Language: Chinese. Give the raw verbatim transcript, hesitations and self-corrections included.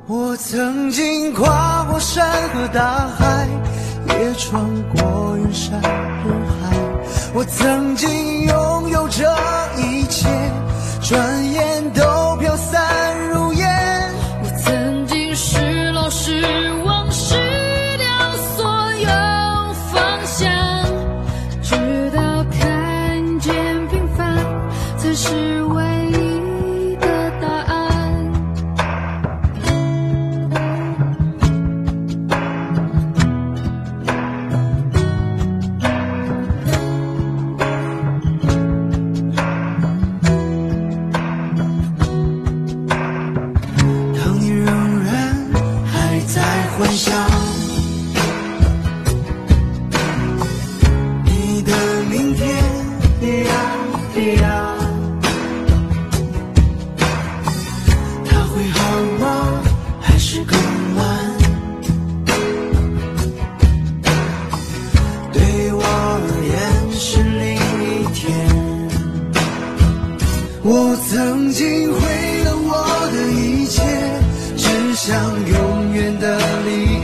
我曾经跨过山和大海，也穿过云山人海。我曾经拥有这一切，转眼都飘散如烟。 我曾经失落失望失掉所有方向，直到看见平凡才是唯一的答案。 当你仍然还在幻想你的明天呀呀，它会好吗？还是更晚？对我而言是另一天。我曾经毁了我的一切，只想永远的离